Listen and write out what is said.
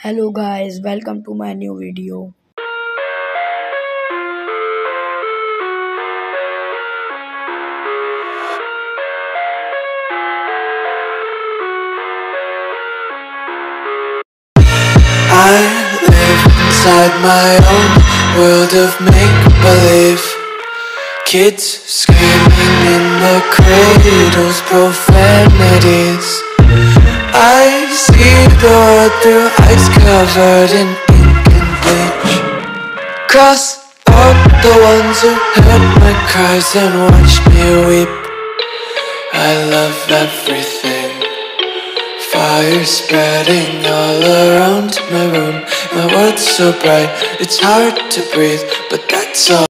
Hello guys, welcome to my new video. I live inside my own world of make-believe. Kids screaming in the cradles, profanities. I see the world through eyes covered in ink and bleach. Cross out the ones who heard my cries and watched me weep. I love everything. Fire spreading all around my room. My world's so bright, it's hard to breathe, but that's all.